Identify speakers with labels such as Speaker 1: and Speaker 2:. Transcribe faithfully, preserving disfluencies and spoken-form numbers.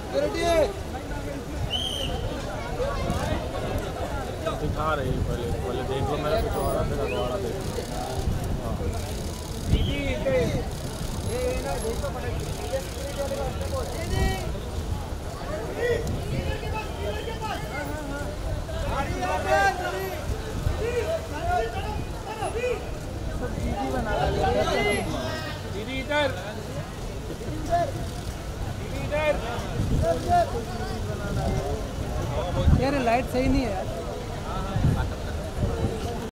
Speaker 1: दिखा रही पहले पहले देख लो मेरा पिछवाड़ा फिर अगवाड़ा देख लो।
Speaker 2: दीदी इधर
Speaker 3: यार लाइट सही नहीं है यार।